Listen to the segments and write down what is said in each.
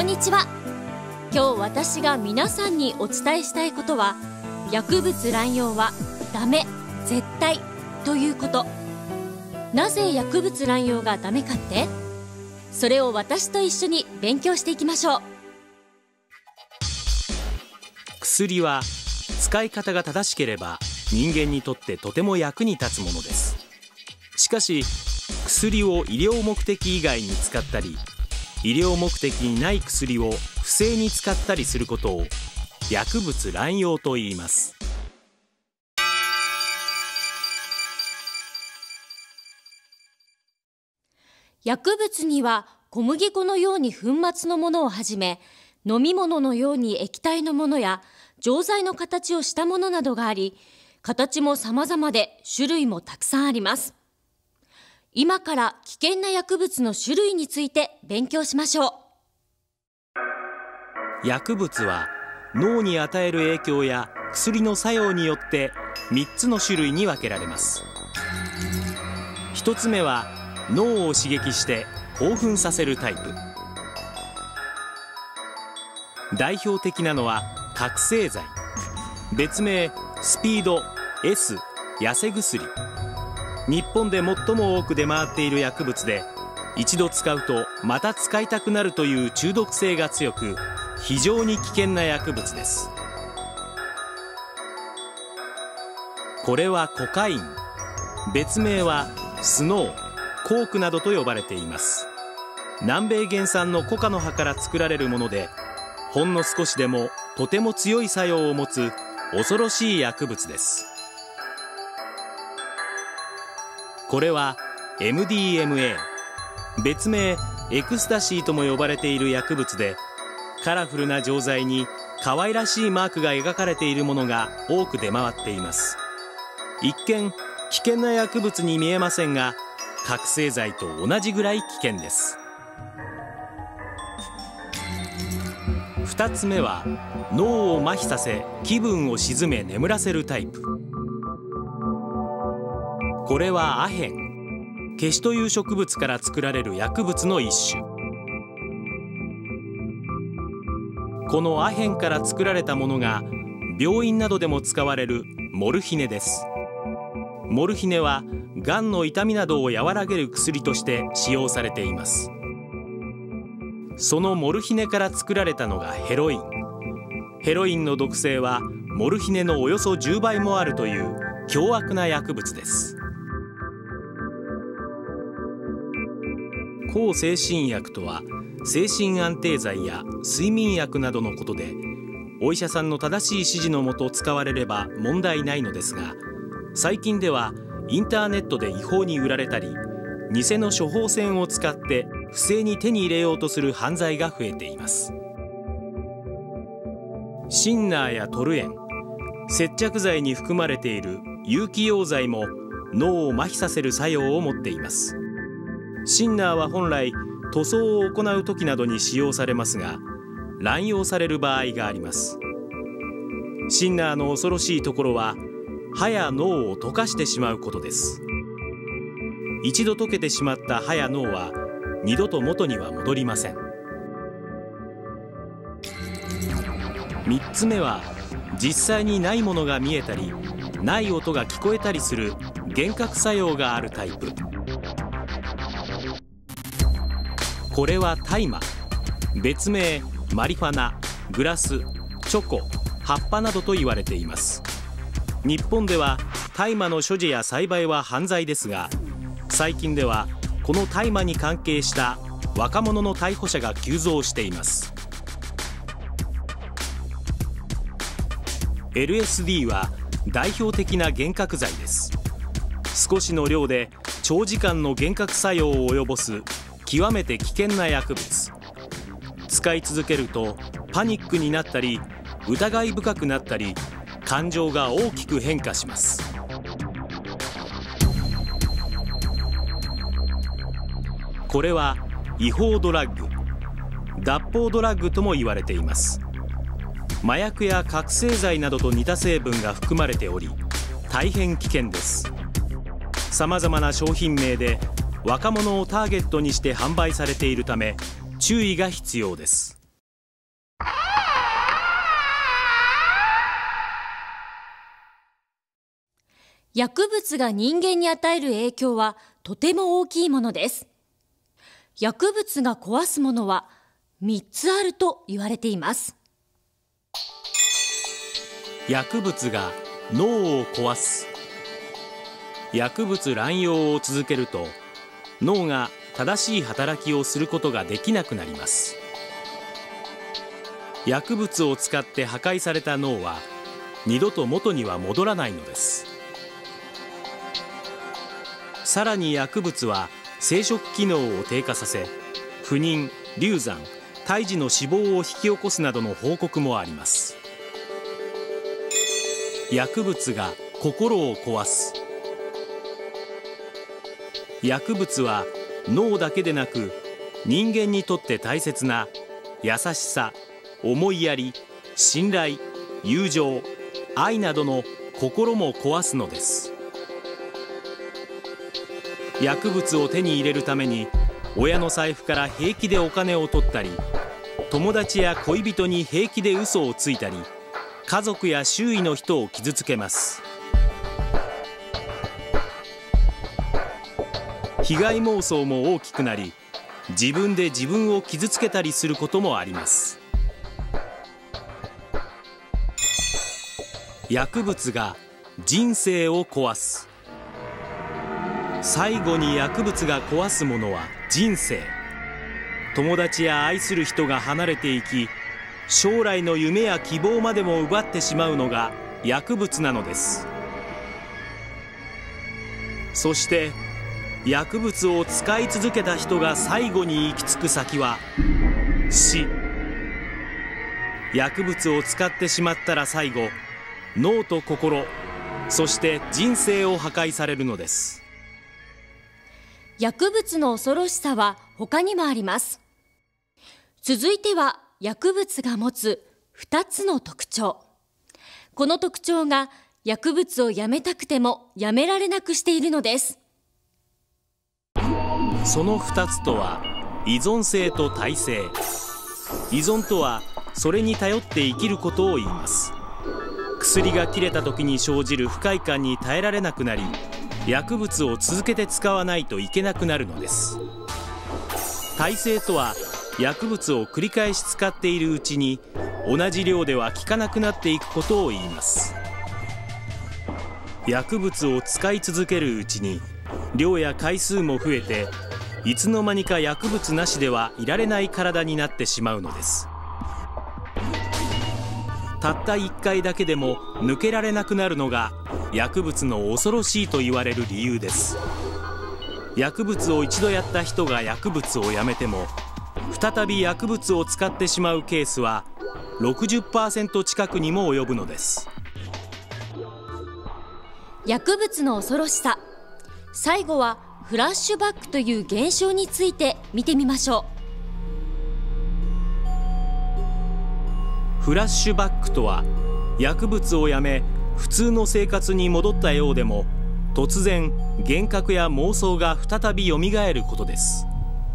んにちは。今日私が皆さんにお伝えしたいことは、薬物乱用はダメ、絶対ということ。なぜ薬物乱用がダメかって？それを私と一緒に勉強していきましょう。 薬は使い方が正しければ人間にとってとても役に立つものです。しかし薬を医療目的以外に使ったり、医療目的にない薬を不正に使ったりすることを薬物乱用と言います。 薬物には小麦粉のように粉末のものをはじめ、飲み物のように液体のものや錠剤の形をしたものなどがあり、形も様々で種類もたくさんあります。今から危険な薬物の種類について勉強しましょう。薬物は脳に与える影響や薬の作用によって3つの種類に分けられます。1つ目は脳を刺激して興奮させるタイプ。代表的なのは覚醒剤、別名スピード、S、痩せ薬。日本で最も多く出回っている薬物で、一度使うとまた使いたくなるという中毒性が強く、非常に危険な薬物です。これはコカイン、別名はスノー、コークなどと呼ばれています。南米原産のコカの葉から作られるもので、ほんの少しでもとても強い作用を持つ恐ろしい薬物です。これは MDMA、 別名エクスタシーとも呼ばれている薬物で、カラフルな錠剤に可愛らしいマークが描かれているものが多く出回っています。一見危険な薬物に見えませんが、覚醒剤と同じぐらい危険です。2つ目は脳を麻痺させ気分を沈め眠らせるタイプ。これはアヘン、ケシという植物から作られる薬物の一種。このアヘンから作られたものが病院などでも使われるモルヒネです。モルヒネはがんの痛みなどを和らげる薬として使用されています。そのモルヒネから作られたのがヘロイン。ヘロインの毒性はモルヒネのおよそ10倍もあるという凶悪な薬物です。向精神薬とは精神安定剤や睡眠薬などのことで、お医者さんの正しい指示のもと使われれば問題ないのですが、最近ではインターネットで違法に売られたり、偽の処方箋を使って不正に手に入れようとする犯罪が増えています。シンナーやトルエン、接着剤に含まれている有機溶剤も脳を麻痺させる作用を持っています。シンナーは本来塗装を行う時などに使用されますが、乱用される場合があります。シンナーの恐ろしいところは歯や脳を溶かしてしまうことです。一度溶けてしまった歯や脳は二度と元には戻りません。3つ目は実際にないものが見えたり、ない音が聞こえたりする幻覚作用があるタイプ。これは大麻、別名マリファナ、グラス、チョコ、葉っぱなどと言われています。日本では大麻の所持や栽培は犯罪ですが、最近ではこの大麻に関係した若者の逮捕者が急増しています。 LSD は代表的な幻覚剤です。少しの量で長時間の幻覚作用を及ぼす極めて危険な薬物。使い続けるとパニックになったり、疑い深くなったり、感情が大きく変化します。これは違法ドラッグ、脱法ドラッグとも言われています。麻薬や覚醒剤などと似た成分が含まれており、大変危険です。さまざまな商品名で若者をターゲットにして販売されているため注意が必要です。 薬物が人間に与える影響はとても大きいものです。薬物が壊すものは3つあると言われています。 薬物が脳を壊す。薬物乱用を続けると脳が正しい働きをすることができなくなります。薬物を使って破壊された脳は二度と元には戻らないのです。さらに薬物は生殖機能を低下させ、不妊、流産、胎児の死亡を引き起こすなどの報告もあります。薬物が心を壊す。薬物は脳だけでなく人間にとって大切な優しさ、思いやり、信頼、友情、愛などの心も壊すのです。薬物を手に入れるために親の財布から平気でお金を取ったり、友達や恋人に平気で嘘をついたり、家族や周囲の人を傷つけます。被害妄想も大きくなり、自分で自分を傷つけたりすることもあります。薬物が人生を壊す。最後に薬物が壊すものは人生。友達や愛する人が離れていき、将来の夢や希望までも奪ってしまうのが薬物なのです。そして薬物を使い続けた人が最後に行き着く先は死。薬物を使ってしまったら最後、脳と心、そして人生を破壊されるのです。 薬物の恐ろしさは他にもあります。続いては薬物が持つ2つの特徴。この特徴が薬物をやめたくてもやめられなくしているのです。 その2つとは依存性と耐性。依存とはそれに頼って生きることを言います。薬が切れた時に生じる不快感に耐えられなくなり、薬物を続けて使わないといけなくなるのです。耐性とは薬物を繰り返し使っているうちに同じ量では効かなくなっていくことを言います。薬物を使い続けるうちに量や回数も増えて、いつの間にか薬物なしではいられない体になってしまうのです。たった1回だけでも抜けられなくなるのが薬物の恐ろしいと言われる理由です。薬物を一度やった人が薬物をやめても再び薬物を使ってしまうケースは 60% 近くにも及ぶのです。 薬物の恐ろしさ。最後はフラッシュバックという現象について見てみましょう。フラッシュバックとは薬物をやめ普通の生活に戻ったようでも突然幻覚や妄想が再びよみがえることです。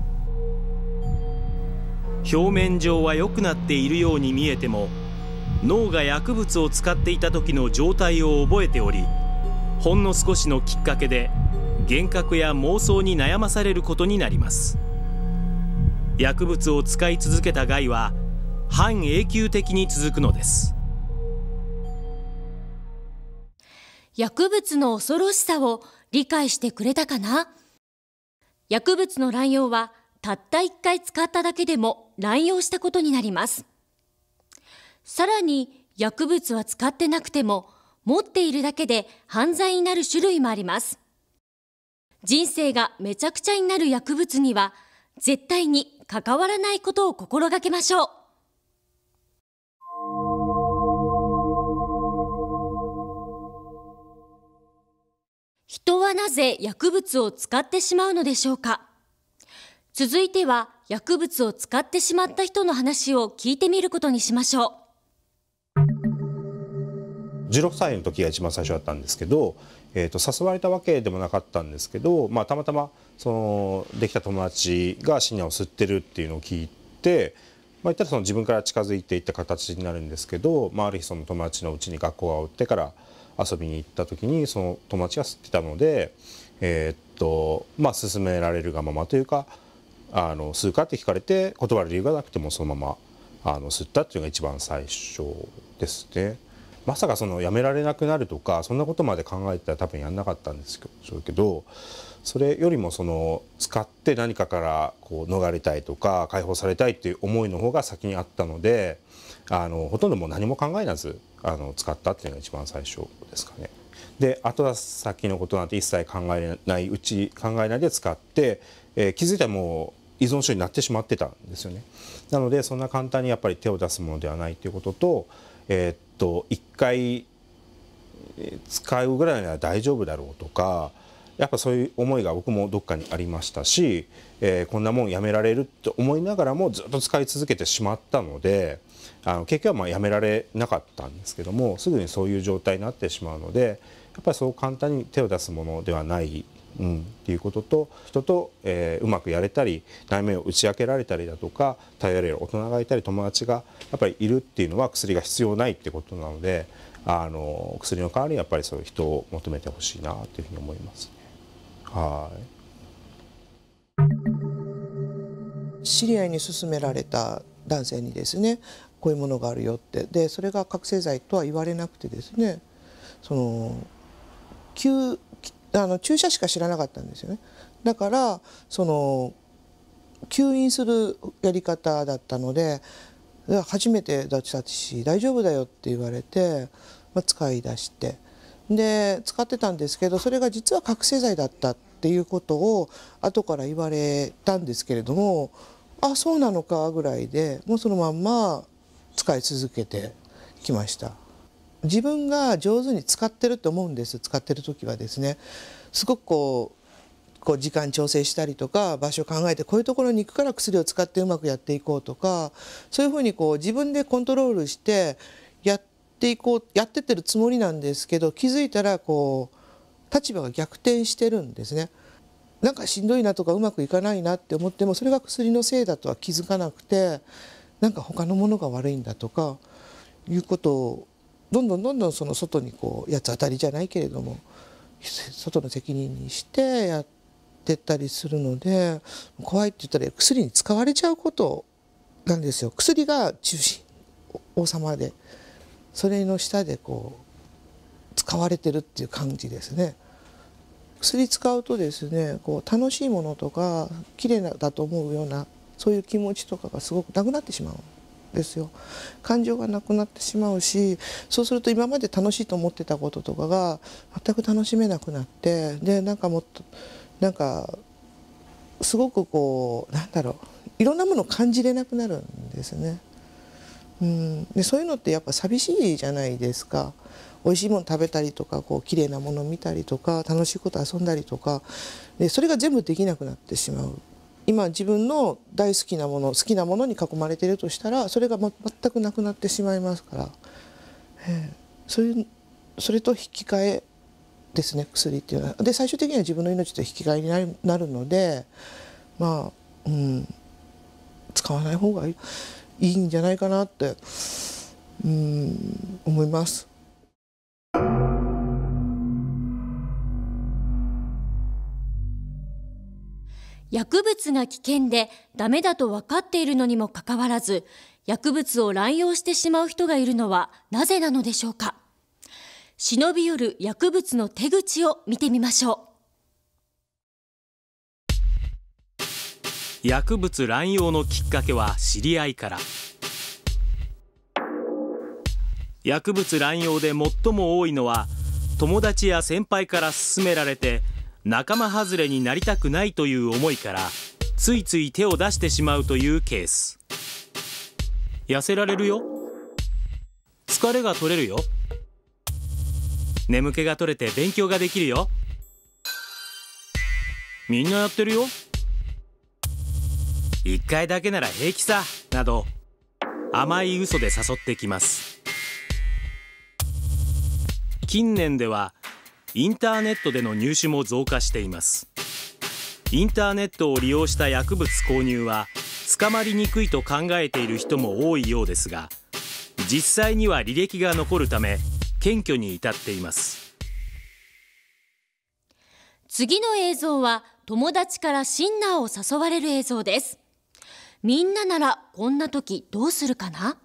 表面上は良くなっているように見えても、脳が薬物を使っていた時の状態を覚えており、ほんの少しのきっかけで幻覚や妄想に悩まされることになります。薬物を使い続けた害は半永久的に続くのです。 薬物の恐ろしさを理解してくれたかな？薬物の乱用はたった1回使っただけでも乱用したことになります。さらに薬物は使ってなくても持っているだけで犯罪になる種類もあります。人生がめちゃくちゃになる薬物には絶対に関わらないことを心がけましょう。人はなぜ薬物を使ってしまうのでしょうか。続いては薬物を使ってしまった人の話を聞いてみることにしましょう。 16歳の時が一番最初だったんですけど、誘われたわけでもなかったんですけど、たまたまできた友達がシニアを吸ってるっていうのを聞いて、言ったら自分から近づいていった形になるんですけど、ある日その友達のうちに学校が終わってから遊びに行った時にその友達が吸ってたので、勧められるがままというか吸うかって聞かれて断る理由がなくてもそのまま吸ったっていうのが一番最初ですね。まさかやめられなくなるとかそんなことまで考えてたら多分やんなかったんですけど、それよりも使って何かから逃れたいとか解放されたいっていう思いの方が先にあったので、ほとんどもう何も考えなず使ったっていうのが一番最初ですかね。で後先のことなんて一切考えないで使って、気づいたらもう依存症になってしまってたんですよね。なのでそんな簡単にやっぱり手を出すものではないということと、一回使うぐらいなら大丈夫だろうとか、やっぱそういう思いが僕もどっかにありましたし、こんなもんやめられるって思いながらもずっと使い続けてしまったので、結局はやめられなかったんですけども、すぐにそういう状態になってしまうので、やっぱりそう簡単に手を出すものではない、っていうことと、人と、うまくやれたり内面を打ち明けられたりだとか頼れる大人がいたり友達がやっぱりいるっていうのは薬が必要ないってことなので、薬の代わりにやっぱりそういう人を求めてほしいなというふうに思いますね。 知り合いに勧められた男性にですね、こういうものがあるよって、でそれが覚醒剤とは言われなくてですね、注射しか知らなかったんですよね。だから吸引するやり方だったので、初めてだったし大丈夫だよって言われて、使い出してで使ってたんですけど、それが実は覚醒剤だったっていうことを後から言われたんですけれども、あ、そうなのかぐらいでもうそのまんま使い続けてきました。自分が上手に使ってると思うんです。使ってる時はですね、すごくこう時間調整したりとか場所を考えて、こういうところに行くから薬を使ってうまくやっていこうとか、そういうふうに自分でコントロールしてやってってるつもりなんですけど、気づいたら立場が逆転してるんですね。なんかしんどいなとかうまくいかないなって思っても、それが薬のせいだとは気づかなくて、なんか他のものが悪いんだとかいうことをどんどんその外に八つ当たりじゃないけれども外の責任にしてやってったりするので、怖いって言ったら薬に使われちゃうことなんですよ。薬が中心、王様でそれの下で使われてるっていう感じですね。薬使うとですね、楽しいものとか綺麗だと思うようなそういう気持ちとかがすごくなくなってしまうんですよ。感情がなくなってしまうし、そうすると今まで楽しいと思ってたこととかが全く楽しめなくなって、でもっとすごくいろんなものを感じれなくなるんですね。でそういうのってやっぱ寂しいじゃないですか。美味しいもの食べたりとか綺麗なものを見たりとか楽しいこと遊んだりとかで、それが全部できなくなってしまう。今自分の大好きなものに囲まれているとしたら、それが全くなくなってしまいますから、それと引き換えですね、薬っていうのは。で最終的には自分の命と引き換えになるので、使わない方がいいんじゃないかなって思います。 薬物が危険でダメだと分かっているのにもかかわらず、薬物を乱用してしまう人がいるのはなぜなのでしょうか。忍び寄る薬物の手口を見てみましょう。薬物乱用のきっかけは知り合いから。薬物乱用で最も多いのは、友達や先輩から勧められて仲間外れになりたくないという思いからついつい手を出してしまうというケース。痩せられるよ、疲れが取れるよ、眠気が取れて勉強ができるよ、みんなやってるよ、1回だけなら平気さなど甘い嘘で誘ってきます。近年ではインターネットでの入手も増加しています。インターネットを利用した薬物購入は捕まりにくいと考えている人も多いようですが、実際には履歴が残るため検挙に至っています。 次の映像は友達からシンナーを誘われる映像です。みんなならこんな時どうするかな？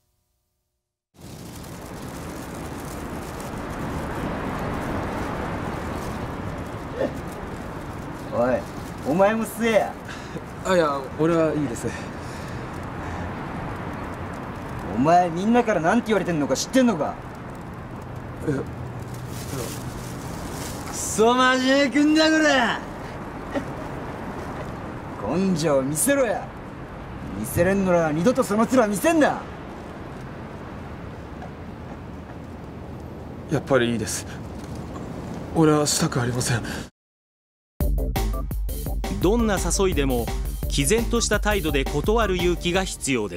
おい、お前も吸えや。 いや、俺はいいです。 お前みんなからなんて言われてんのか知ってんのか？クソ真面目くんだこら。根性見せろや。見せれんのら二度とその面見せんな。 やっぱりいいです。俺はしたくありません。 どんな誘いでも毅然とした態度で断る勇気が必要です。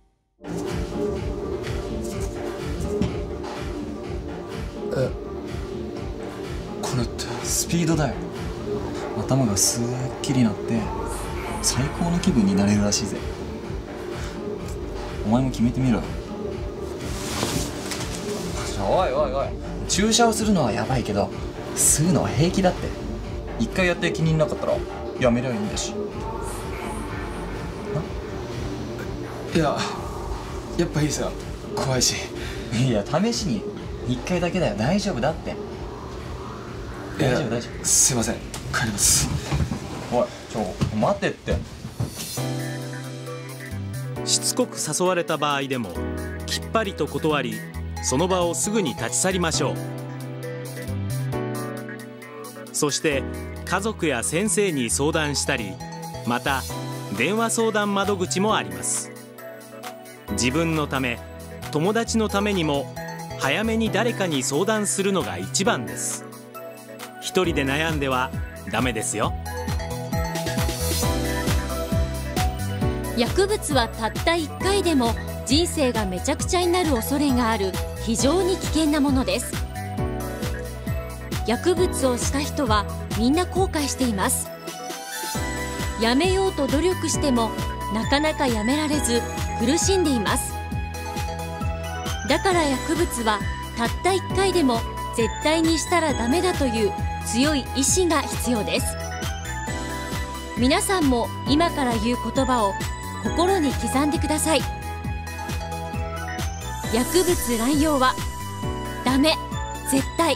これってスピードだよ。頭がすっきりなって最高の気分になれるらしいぜ。お前も決めてみろよ。おいおいおい、注射をするのはやばいけど吸うのは平気だって。一回やって気になかったらやめりゃいいんだし。 いや、やっぱいいですよ。怖いし。 いや、試しに一回だけだよ。大丈夫だって。大丈夫大丈夫。 すいません、帰ります。 おい、待ってって。 しつこく誘われた場合でもきっぱりと断り、その場をすぐに立ち去りましょう。そして家族や先生に相談したり、また電話相談窓口もあります。自分のため、友達のためにも早めに誰かに相談するのが一番です。一人で悩んではダメですよ。 薬物はたった1回でも人生がめちゃくちゃになる恐れがある非常に危険なものです。薬物をした人はみんな後悔しています。やめようと努力してもなかなかやめられず苦しんでいます。だから薬物はたった1回でも絶対にしたらダメだという強い意志が必要です。皆さんも今から言う言葉を心に刻んでください。薬物乱用はダメ、絶対。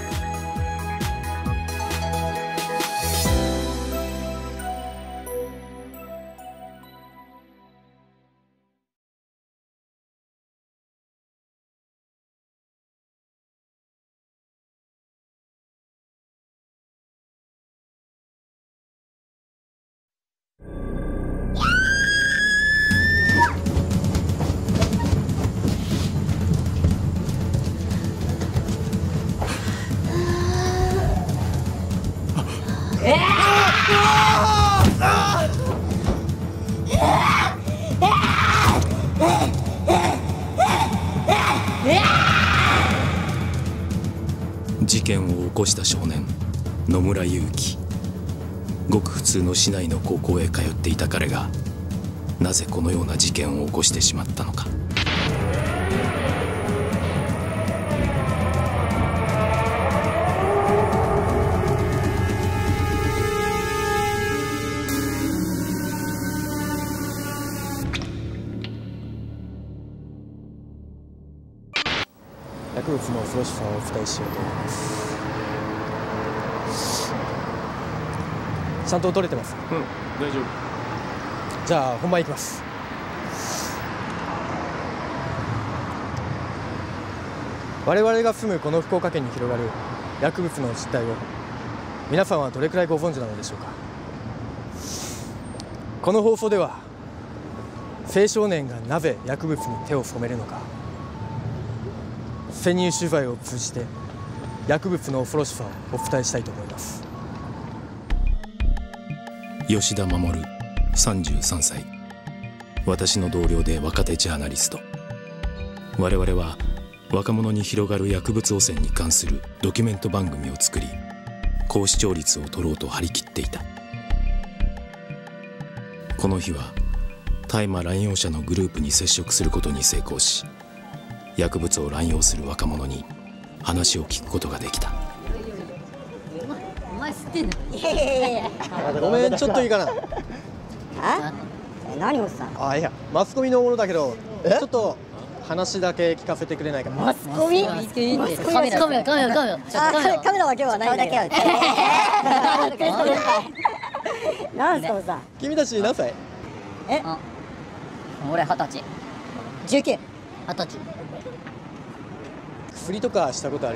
事件を起こした少年、野村祐樹。ごく普通の市内の高校へ通っていた彼が、なぜこのような事件を起こしてしまったのか。 薬物の恐ろしさをお伝えしようと思います。ちゃんと撮れてます。 大丈夫。 じゃあ本番いきます。我々が住むこの福岡県に広がる薬物の実態を皆さんはどれくらいご存知なのでしょうか。この放送では青少年がなぜ薬物に手を染めるのか、潜入取材を通じて薬物の恐ろしさをお伝えしたいと思います。 吉田守、33歳。私の同僚で若手ジャーナリスト。我々は若者に広がる薬物汚染に関するドキュメント番組を作り、高視聴率を取ろうと張り切っていた。この日は大麻乱用者のグループに接触することに成功し、 薬物を乱用する若者に話を聞くことができた。 お前知ってんの？ ごめん、ちょっといいかな。 何をさ？ あ、いや、マスコミのものだけど、ちょっと話だけ聞かせてくれないかな。 マスコミ？カメラだけはないんだよ。なんすかさ？ 君たち何歳？ 俺20歳。19。20歳。 薬とかしたことある？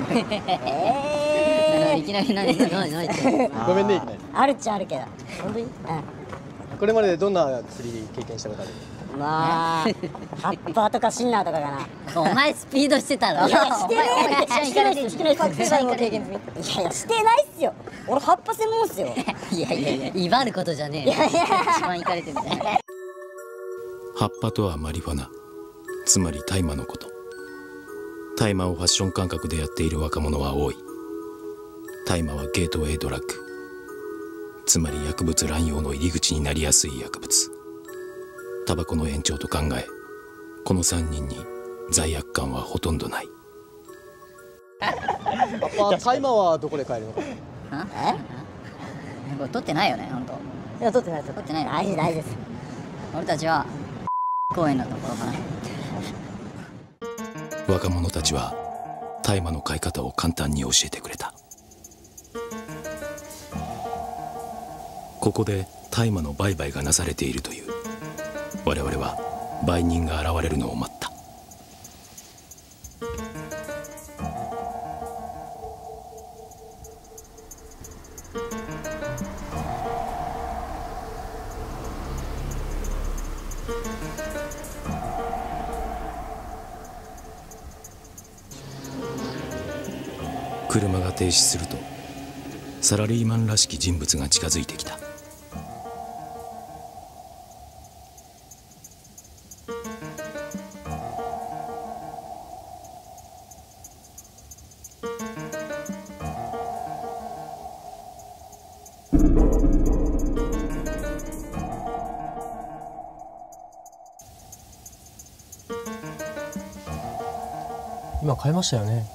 いきなり何って。 ごめんね、いきなり。 あるっちゃあるけど。本当に？ これまでどんな薬経験したことある？ まあ、葉っぱとかシンナーとかかな。お前スピードしてたろ。いや、してないっすよ。覚醒剤も経験済み。いやいや、してないっすよ。俺葉っぱ専門っすよ。いや、威張ることじゃねえよ。一番いかれてるね。 葉っぱとはマリファナ、つまり大麻のこと。大麻をファッション感覚でやっている若者は多い。大麻はゲートウェイドラッグ、つまり薬物乱用の入り口になりやすい薬物。タバコの延長と考え、この3人に罪悪感はほとんどない。 大麻はどこで買えるのか？ これ取ってないよね、本当。いや、取ってないよ。大事です。俺たちは公園のところかな。 若者たちは大麻の買い方を簡単に教えてくれた。ここで大麻の売買がなされているという。我々は売人が現れるのを待った。車が停止するとサラリーマンらしき人物が近づいてきた。 今買いましたよね。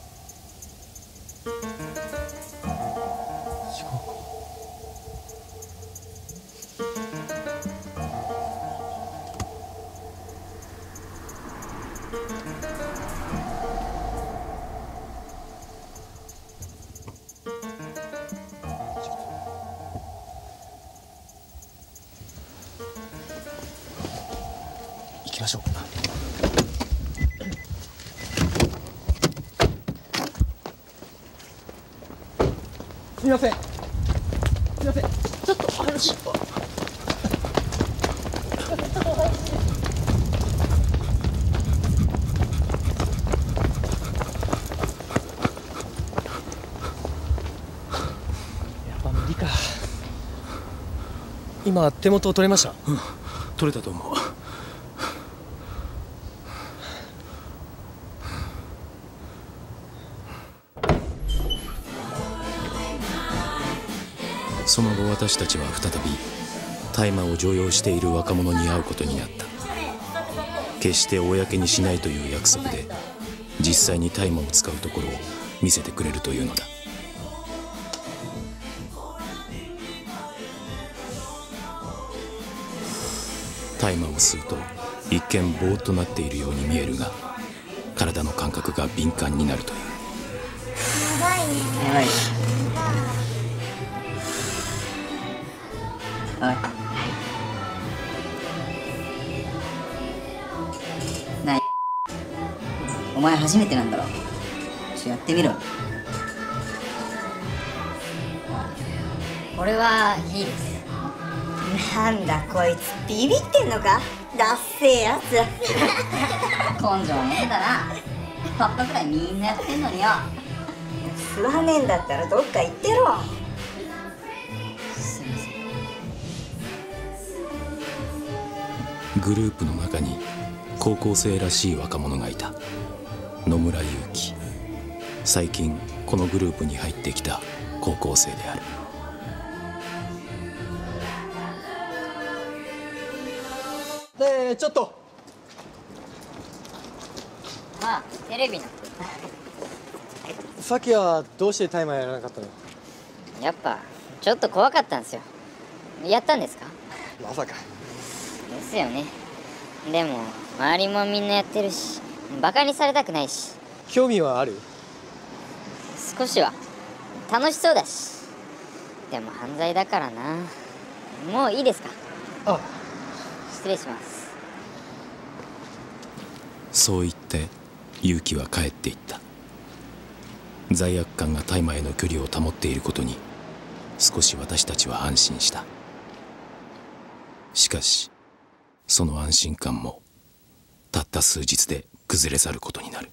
行きましょう。すみません。ちょっと話を。やっぱ無理か。今手元取れました？ 取れたと思う。その後私たちは再び大麻を常用している若者に会うことになった。決して公にしないという約束で実際に大麻を使うところを見せてくれるというのだ。大麻を吸うと一見ぼーっとなっているように見えるが、体の感覚が敏感になるという。 やばいね。おい。なに、お前初めてなんだろ。やってみろ。俺はいいです。 なんだこいつ、ビビってんのか、ダッセーやつ。 根性ねえだな。パッパくらいみんなやってんのによ。 吸わねえんだったらどっか行ってろ。 すいません。 グループの中に高校生らしい若者がいた。野村祐希。最近このグループに入ってきた高校生である。 ちょっとあ、テレビの。 さっきはどうしてタイマーやらなかったの？ やっぱちょっと怖かったんですよ。やったんですか？ まさか。 ですよね。でも周りもみんなやってるし、バカにされたくないし。 興味はある？ 少しは。楽しそうだし。でも犯罪だからな。もういいですか？ あ、 失礼します。 そう言って結城は帰っていった。罪悪感が大麻への距離を保っていることに少し私たちは安心した。しかしその安心感もたった数日で崩れ去ることになる。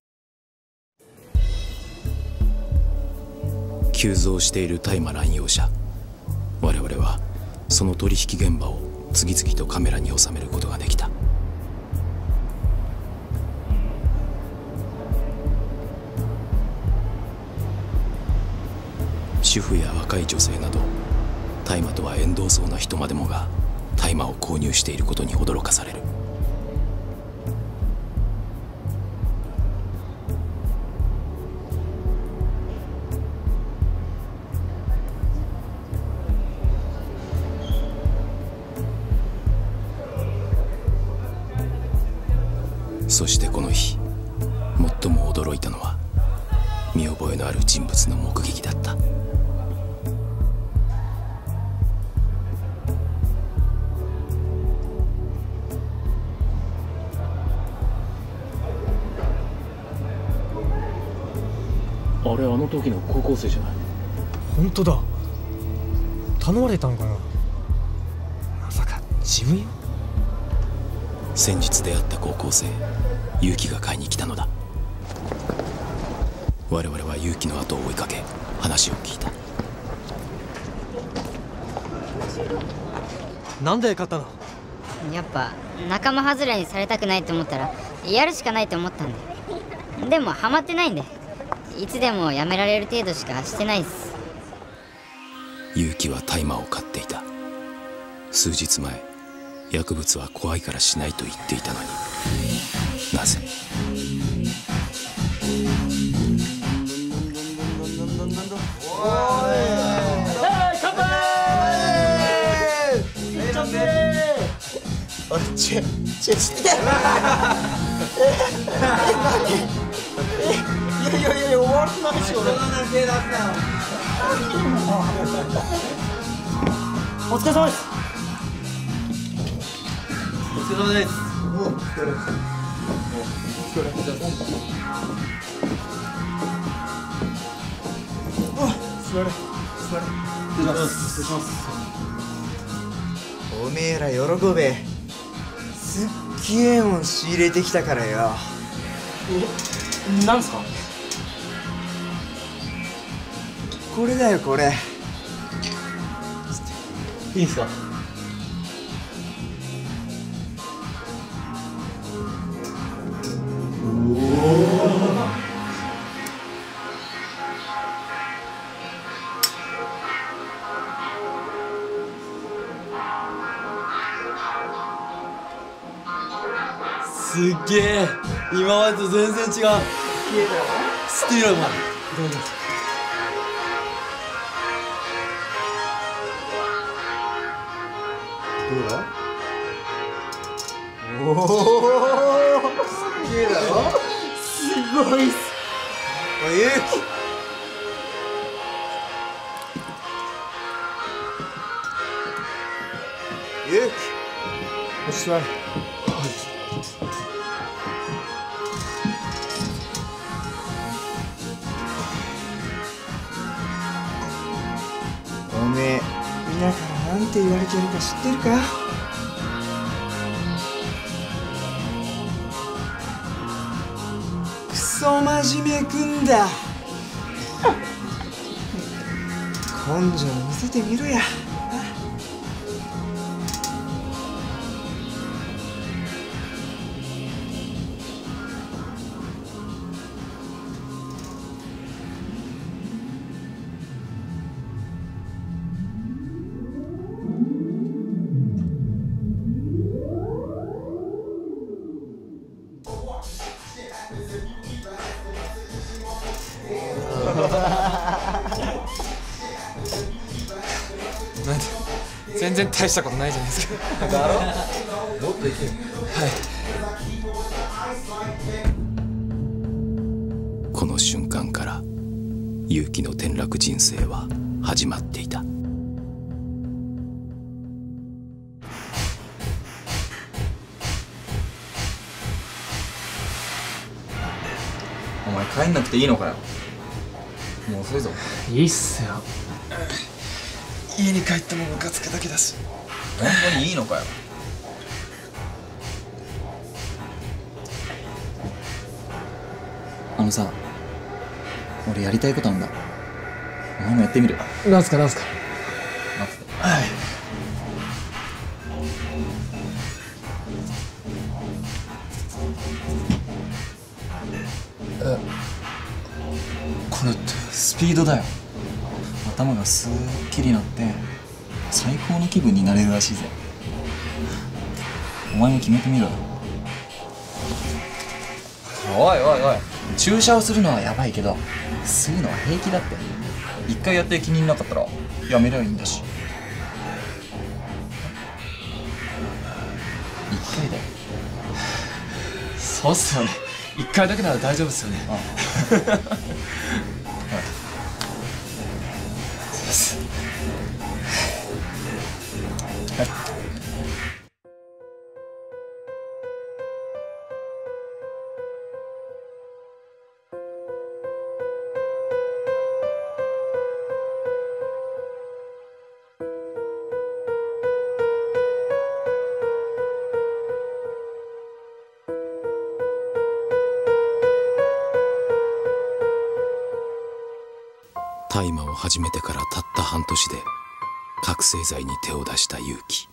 急増している大麻乱用者。我々はその取引現場を次々とカメラに収めることができた。主婦や若い女性など大麻とは縁遠そうな人までもが大麻を購入していることに驚かされる。そしてこの日最も驚いたのは見覚えのある人物の目撃だった。 あれ、あの時の高校生じゃない？ 本当だ。頼まれたのかな。まさか自分よ。 先日出会った高校生結城が買いに来たのだ。我々は結城の後を追いかけ話を聞いた。 なんで買ったの？ やっぱ仲間外れにされたくないと思ったらやるしかないと思ったんで。でもハマってないんで、いつでもやめられる程度しかしてないです。 結城は大麻を買っていた。数日前薬物は怖いからしないと言っていたのになぜ？ 終わらないし俺。お疲れ様です。 お疲れ様です。 おめえら喜べ。すっげえもん仕入れてきたからよ。 なんすか？ これだよこれ。 いいんすか？ すっげえ、今までと全然違う。スティーラーマン。どうぞ。 どうだ？おお、すげえだろ。すごいっす。おい、ゆうき。ゆうき。お座り。おめえ、みんなからなんて言われてるか知ってるか？クソ真面目くんだ。根性見せてみろや。 全然大したことないじゃないですか。だろ？もっといけよ。はい。 この瞬間から結城の転落人生は始まっていた。 お前帰んなくていいのかよ。もう遅いぞ。 いいっすよ。 家に帰ってもムカつくだけだし。 本当にいいのかよ。あのさ、俺やりたいことあんだ。お前もやってみる？ なんすかなんすか。 はい。 これってスピードだよ。頭がすっきりなって最高の気分になれるらしいぜ。お前も決めてみろよ。おいおいおい、注射をするのはやばいけど吸うのは平気だって。一回やって気になかったらやめりゃいいんだし。一回だよ。 そうっすよね。一回だけなら大丈夫っすよね。 ああ大麻を始めてからたった半年で覚醒剤に手を出した結城。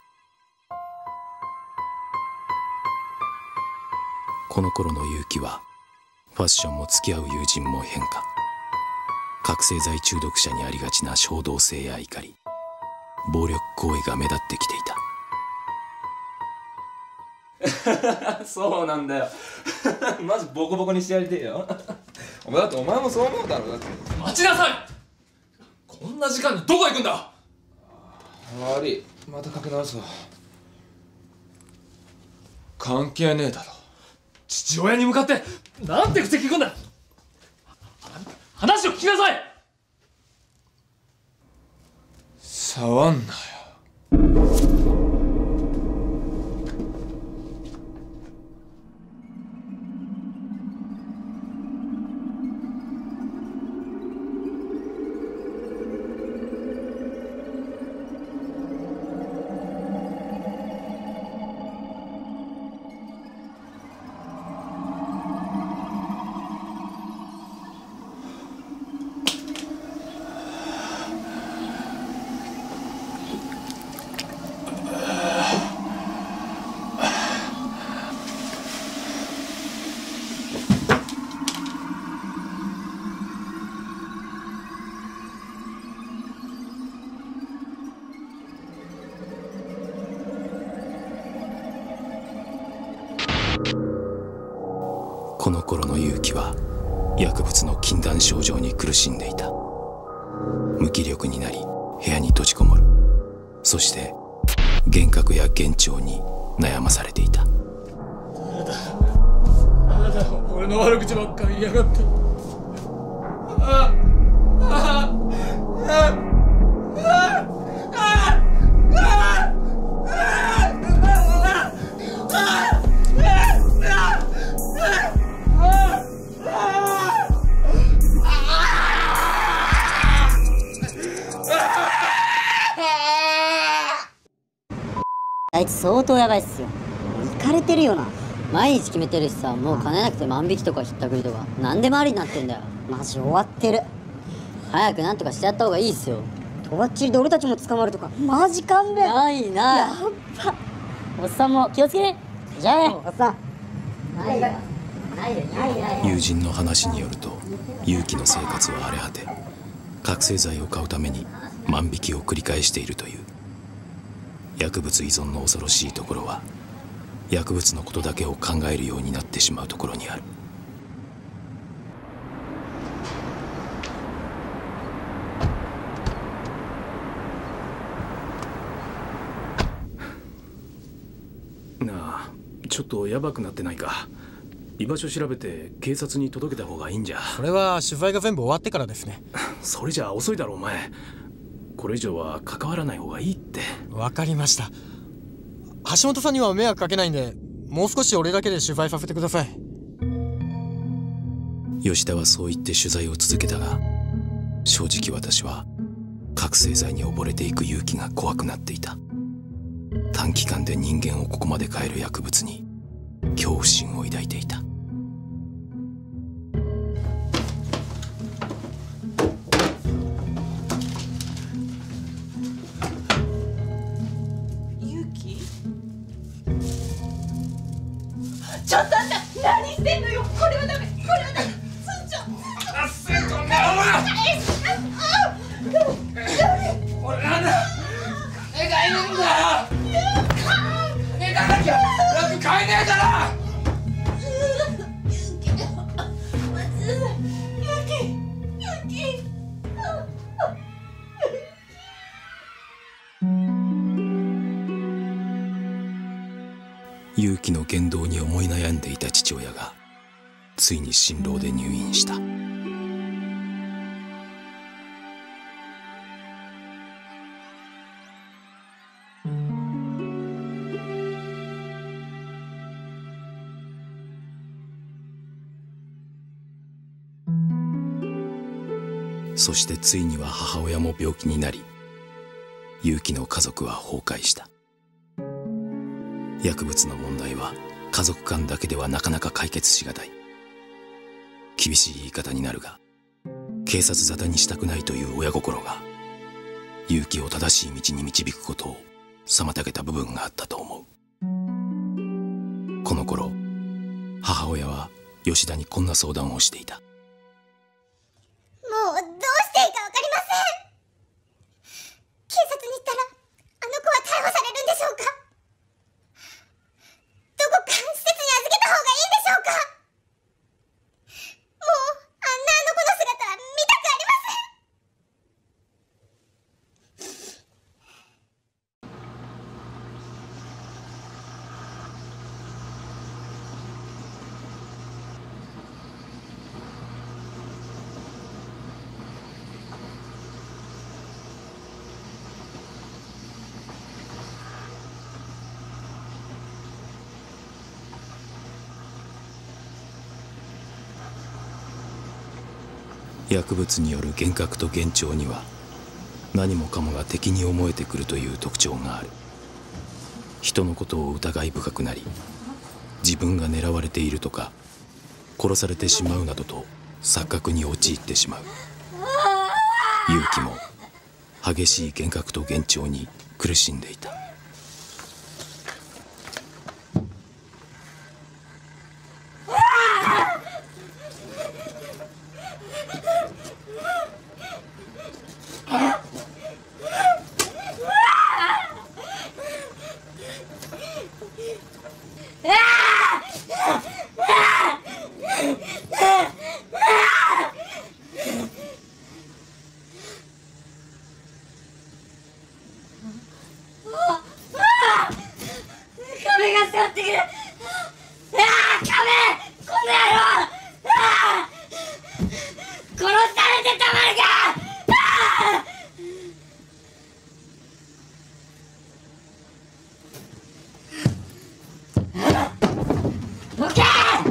この頃の結城はファッションも付き合う友人も変化。覚醒剤中毒者にありがちな衝動性や怒り、暴力行為が目立ってきていた。そうなんだよ。マジボコボコにしてやりてえよ。お前だってお前もそう思うだろ。だって待ちなさい。こんな時間にどこ行くんだ。 悪い、またかけ直すわ。関係ねえだろ。 父親に向かってなんて口聞くんだ。話を聞きなさい。 触んなよ。 この頃の結城は薬物の禁断症状に苦しんでいた。無気力になり部屋に閉じこもる。そして幻覚や幻聴に悩まされていた。 あなた俺の悪口ばっかり言いやがって。 あいつ相当やばいっすよ。イカれてるよな。毎日決めてるしさ、もう金なくて万引きとかひったくりとか何でもありになってんだよ。マジ終わってる。早くなんとかしてやった方がいいっすよ。とばっちりで俺たちも捕まるとかマジ勘弁。ないな。やっば。おっさんも気をつけね。じゃあねおっさん。 友人の話によると結城の生活は荒れ果て、覚醒剤を買うために万引きを繰り返しているという。薬物依存の恐ろしいところは薬物のことだけを考えるようになってしまうところにある。 ちょっとヤバくなってないか。居場所調べて警察に届けた方がいいんじゃ。 それは取材が全部終わってからですね。 それじゃ遅いだろお前。これ以上は関わらない方がいいって。 わかりました。橋本さんには迷惑かけないんで、もう少し俺だけで取材させてください。 吉田はそう言って取材を続けたが、正直私は覚醒剤に溺れていく勇気が怖くなっていた。短期間で人間をここまで変える薬物に恐怖心を抱いていた。 ちょっとあんた何してんのよ。これはダメ、これはダメ。村長、あっせんとんねお前。俺なんだ、金がいるんだよ。金がなきゃ楽買えねえから。 勇気の言動に思い悩んでいた父親がついに心労で入院した。そしてついには母親も病気になり、勇気の家族は崩壊した。薬物の問題は家族間だけではなかなか解決しがたい。厳しい言い方になるが、警察沙汰にしたくないという親心が勇気を正しい道に導くことを妨げた部分があったと思う。この頃、母親は吉田にこんな相談をしていた。 もうどうしていいか分かりません。警察に行ったらあの子は逮捕されるんでしょうか。どこか施設に預けた方がいいんでしょうか。もうあんなあの子の姿は見たくありません。 薬物による幻覚と幻聴には何もかもが敵に思えてくるという特徴がある。人のことを疑い深くなり、自分が狙われているとか殺されてしまうなどと錯覚に陥ってしまう。勇気も激しい幻覚と幻聴に苦しんでいた。 壁が迫ってくる。壁、この野郎。殺されてたまるか。どけ。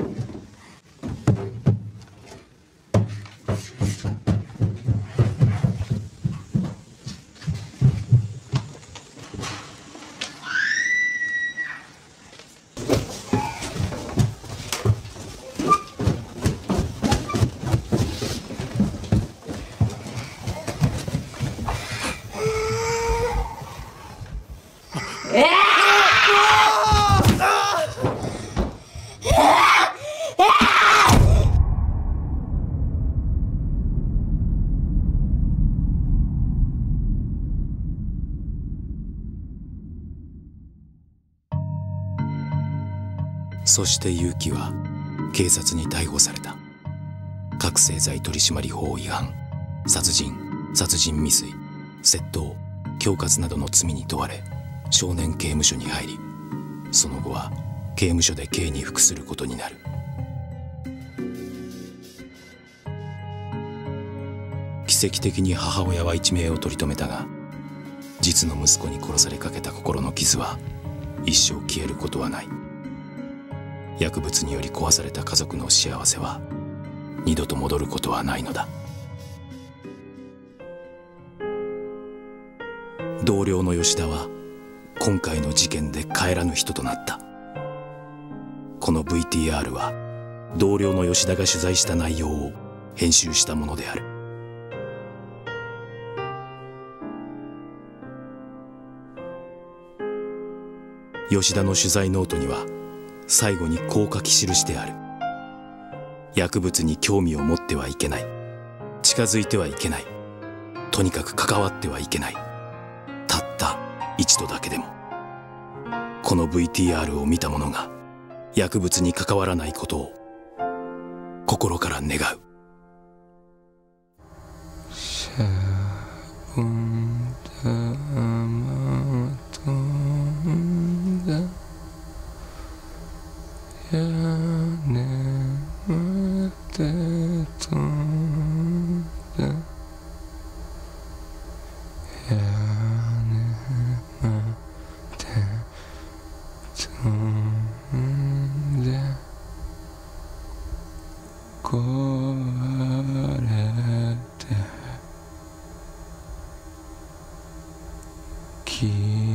そして勇気は警察に逮捕された。覚醒剤取締法違反、殺人、殺人未遂、窃盗、恐喝などの罪に問われ少年刑務所に入り、その後は刑務所で刑に服することになる。奇跡的に母親は一命を取り留めたが、実の息子に殺されかけた心の傷は一生消えることはない。薬物により壊された家族の幸せは二度と戻ることはないのだ。同僚の吉田は今回の事件で帰らぬ人となった。この VTR は同僚の吉田が取材した内容を編集したものである。吉田の取材ノートには最後にこう書き記してある。薬物に興味を持ってはいけない。近づいてはいけない。とにかく関わってはいけない。たった一度だけでも。この VTR を見た者が薬物に関わらないことを心から願う。 消